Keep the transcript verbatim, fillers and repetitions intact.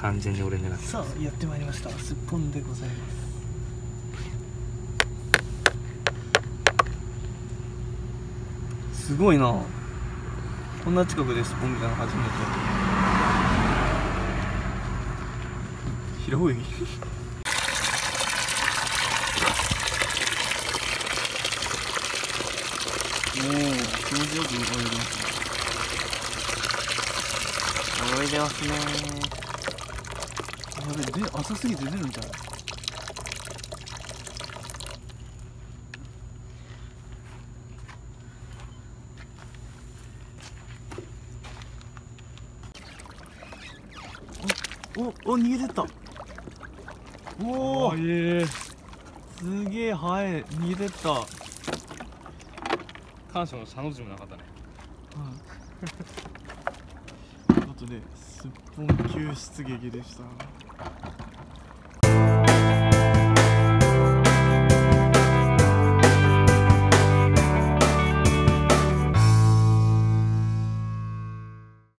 完全に俺狙って。 さあやってまいりました。すっぽんでございます。すごいな、こんな近くですっぽんみたいなの初めて。広いおお、気持ちよく泳いでますね。泳いでますね。やべ、で浅すぎて出るんちゃう。おおお、逃げてった。おお、えー、すげえ速い、逃げてった。 感謝のしゃの字もなかったね。 ということで、すっぽん救出劇でした。